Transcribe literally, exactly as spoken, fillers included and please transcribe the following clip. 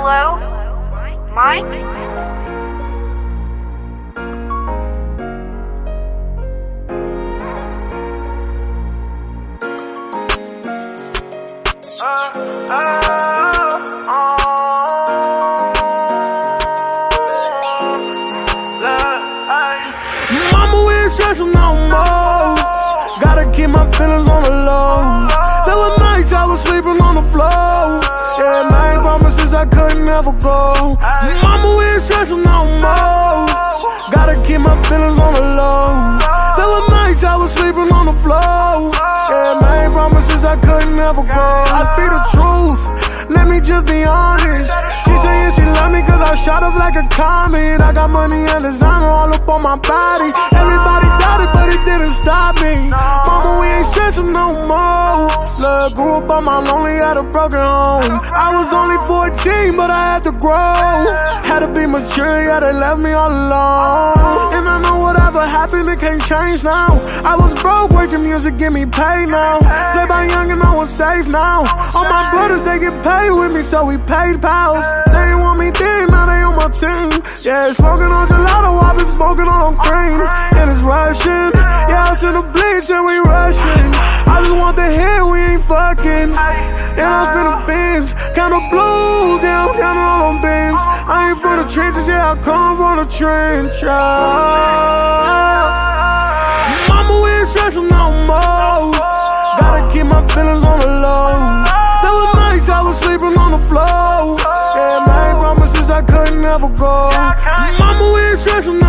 Hello? Mike? Uh, uh, uh, Mama, we ain't special no more. Gotta keep my feelings on the low. There were nights I was sleeping on the floor. Yeah, made promises I couldn't ever go. Mama, we ain't special no more. Gotta keep my feelings on the low. There were nights I was sleeping on the floor. Yeah, made promises I couldn't ever go. I speak the truth, let me just be honest. She saying she love me cause I shot up like a comet. I got money and designer all up on my body. Everybody doubted but it didn't stop me. Mama, we ain't stressing no more. Look, grew up on my lonely, had a broken home. I was only fourteen but I had to grow. Had to be mature, yeah, they left me all alone. And I know whatever happened, it can't change now. I was broke, working music, get me paid now. Play by young and I was safe now. All my brothers, they get paid with me, so we paid pals. They ain't want me then, now they on my team. Yeah, smoking on gelato, I've been smoking on cream. And it's rushing, yeah, I seen the bleach and we rushing. I just want the hit, we ain't fucking. And I spin the beans, count the blues, yeah, I'm counting all them beans. I ain't from the trenches, yeah, I come from the trench. Mama, we ain't stressing no more. Gotta keep my feelings on the low. There were nights I was sleeping on the floor. Yeah, made promises I couldn't ever go. Mama, we ain't stressing